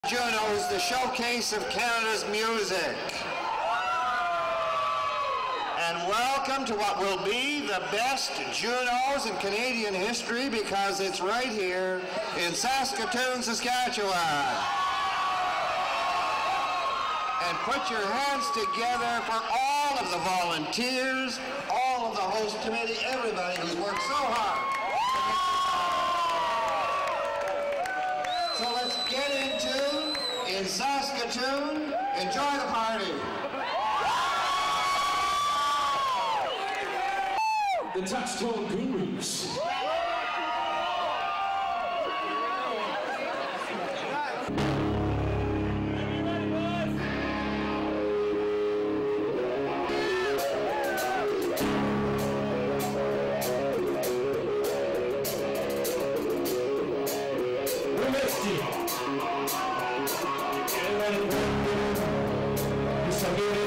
Junos, the showcase of Canada's music. And welcome to what will be the best Junos in Canadian history, because it's right here in Saskatoon, Saskatchewan. And put your hands together for all of the volunteers, all of the host committee, everybody who's worked so hard. So let's get into, in Saskatoon, enjoy the party. The Touchtone Gurus. We're